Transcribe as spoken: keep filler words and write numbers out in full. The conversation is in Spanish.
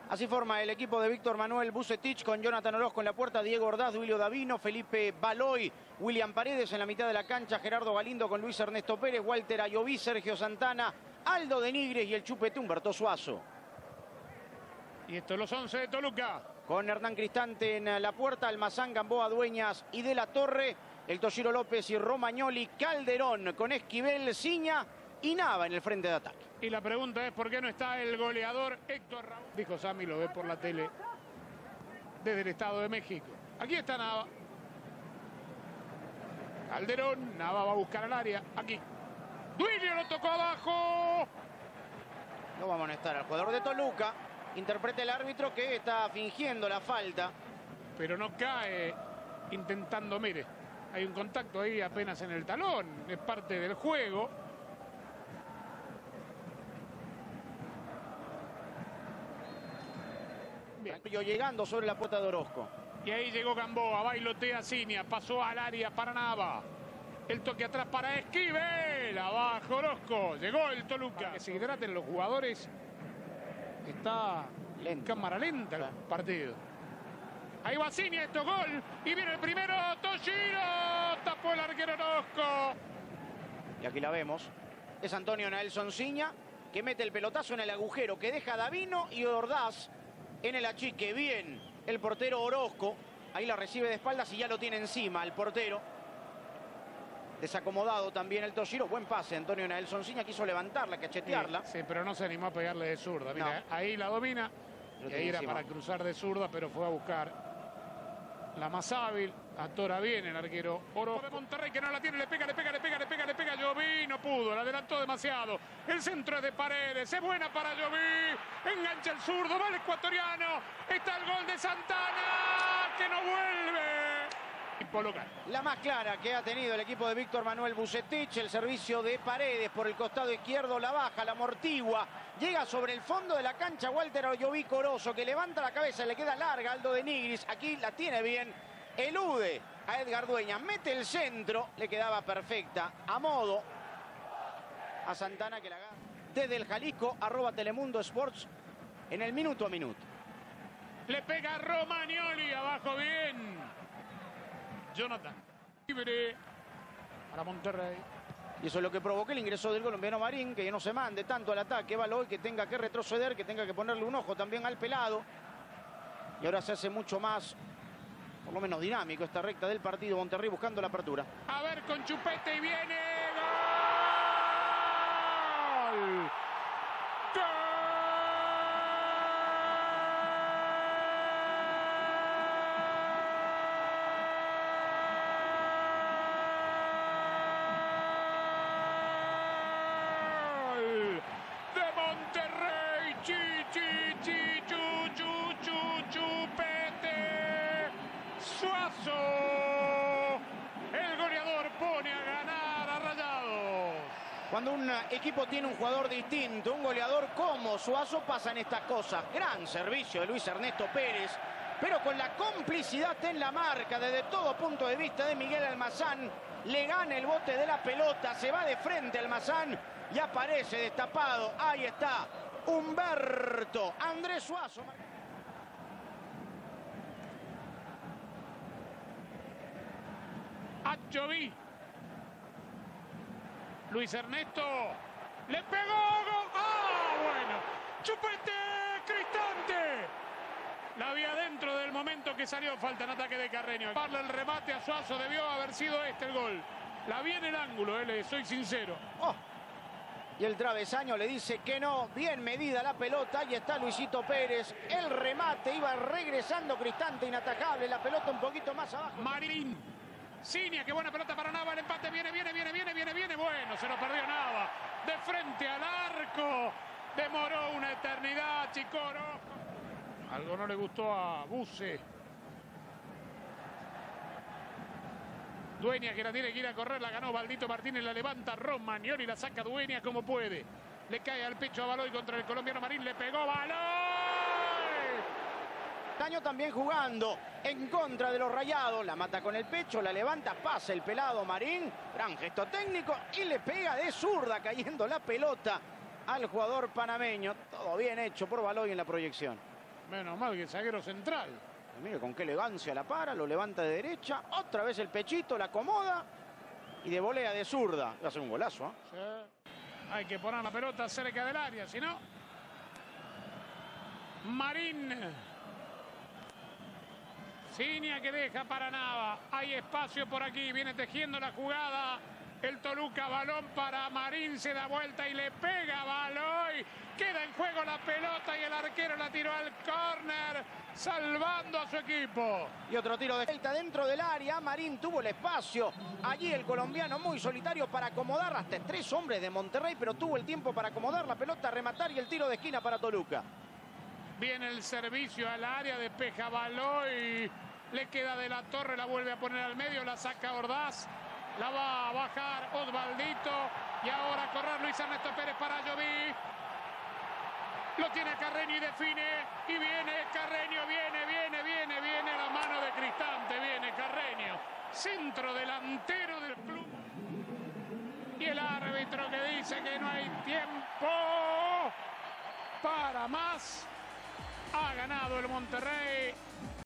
Así forma el equipo de Víctor Manuel Vucetich con Jonathan Orozco en la puerta, Diego Ordaz, Duilio Davino, Felipe Baloy, William Paredes en la mitad de la cancha, Gerardo Galindo con Luis Ernesto Pérez, Walter Ayoví, Sergio Santana, Aldo de Nigres y el chupete Humberto Suazo. Y estos los once de Toluca. Con Hernán Cristante en la puerta, Almazán, Gamboa, Dueñas y De la Torre, el Toshiro López y Romagnoli, Calderón con Esquivel, Ciña y Nava en el frente de ataque. Y la pregunta es por qué no está el goleador Héctor Raúl. Dijo Sammy, lo ve por la tele desde el Estado de México. Aquí está Nava. Calderón, Nava va a buscar al área. Aquí. Duilio lo tocó abajo. No va a amonestar al jugador de Toluca. Interpreta el árbitro que está fingiendo la falta. Pero no cae intentando, mire. Hay un contacto ahí apenas en el talón. Es parte del juego. Bien. Llegando sobre la puerta de Orozco. Y ahí llegó Gamboa, bailotea Ciña, pasó al área para Nava. El toque atrás para Esquivel, abajo Orozco. Llegó el Toluca. Para que se hidraten los jugadores. Está en cámara lenta el partido. Ahí va Ciña, esto gol. Y viene el primero, Toshiro. Tapó el arquero Orozco. Y aquí la vemos. Es Antonio Nelson Ciña que mete el pelotazo en el agujero que deja Davino y Ordaz en el achique. Bien, el portero Orozco. Ahí la recibe de espaldas y ya lo tiene encima el portero. Desacomodado también el Toshiro. Buen pase, Antonio Nelson Ciña. Quiso levantarla, cachetearla. Sí, sí, pero no se animó a pegarle de zurda. Mira, no. Ahí la domina. Y ahí era para cruzar de zurda, pero fue a buscar la más hábil. Atora bien el arquero Orozco. De Monterrey que no la tiene, le pega, le pega, le pega, le pega, le pega. Ayoví no pudo, la adelantó demasiado. El centro es de Paredes, es buena para Ayoví. Engancha el zurdo, va el ecuatoriano. Está el gol de Santana, que no vuelve. Local. La más clara que ha tenido el equipo de Víctor Manuel Vucetich, el servicio de Paredes por el costado izquierdo, la baja, la amortigua, llega sobre el fondo de la cancha Walter Ayoví Corozo, que levanta la cabeza, le queda larga Aldo de Nigris, aquí la tiene bien, elude a Edgar Dueñas, mete el centro, le quedaba perfecta, a modo a Santana que la agarra. Desde el Jalisco, arroba Telemundo Sports, en el minuto a minuto. Le pega Romagnoli, abajo bien. Jonathan, libre para Monterrey. Y eso es lo que provocó el ingreso del colombiano Marín, que no se mande tanto al ataque, Baloy, que tenga que retroceder, que tenga que ponerle un ojo también al pelado. Y ahora se hace mucho más, por lo menos dinámico, esta recta del partido. Monterrey buscando la apertura. A ver con Chupete y viene. ¡Gol! ¡Gol! El goleador pone a ganar a Rayados. Cuando un equipo tiene un jugador distinto, un goleador como Suazo, pasan estas cosas. Gran servicio de Luis Ernesto Pérez, pero con la complicidad en la marca desde todo punto de vista de Miguel Almazán. Le gana el bote de la pelota, se va de frente Almazán y aparece destapado. Ahí está Humberto Andrés Suazo. Ayoví. Luis Ernesto. Le pegó. ¡Ah, bueno! ¡Chupete! ¡Cristante! La vi adentro del momento que salió. Falta en ataque de Carreño. Darle el remate a Suazo. Debió haber sido este el gol. La vi en el ángulo, eh, le soy sincero. Oh. Y el travesaño le dice que no. Bien medida la pelota. Ahí está Luisito Pérez. El remate. Iba regresando Cristante, inatajable. La pelota un poquito más abajo. Marín. Ciña, qué buena pelota para Nava, el empate viene, viene, viene, viene, viene, viene, bueno, se lo perdió Nava, de frente al arco, demoró una eternidad, Chicoro. Algo no le gustó a Buce. Dueñas que la tiene que ir a correr, la ganó Baldito Martínez, la levanta Romagnoli, la saca Dueñas como puede. Le cae al pecho a Baloy contra el colombiano Marín, le pegó Baloy. Daño también jugando en contra de los Rayados. La mata con el pecho, la levanta, pasa el pelado Marín. Gran gesto técnico y le pega de zurda cayendo la pelota al jugador panameño. Todo bien hecho por Baloy en la proyección. Menos mal que el zaguero central. Y mire con qué elegancia la para, lo levanta de derecha, otra vez el pechito, la acomoda y de volea de zurda. Va a ser un golazo, ¿eh? Sí. Hay que poner la pelota cerca del área, si no... Marín. Ciña que deja para Nava. Hay espacio por aquí, viene tejiendo la jugada. El Toluca, balón para Marín, se da vuelta y le pega a Baloy. Queda en juego la pelota y el arquero la tiró al córner, salvando a su equipo. Y otro tiro de vuelta dentro del área. Marín tuvo el espacio. Allí el colombiano muy solitario para acomodar. Hasta tres hombres de Monterrey, pero tuvo el tiempo para acomodar la pelota, rematar y el tiro de esquina para Toluca. Viene el servicio al área, despeja Baloy. Le queda de la Torre, la vuelve a poner al medio, la saca Ordaz. La va a bajar Osvaldito. Y ahora a correr Luis Ernesto Pérez para Lloví. Lo tiene Carreño y define. Y viene Carreño, viene, viene, viene, viene la mano de Cristante. Viene Carreño. Centro delantero del club. Y el árbitro que dice que no hay tiempo para más. Ha ganado el Monterrey.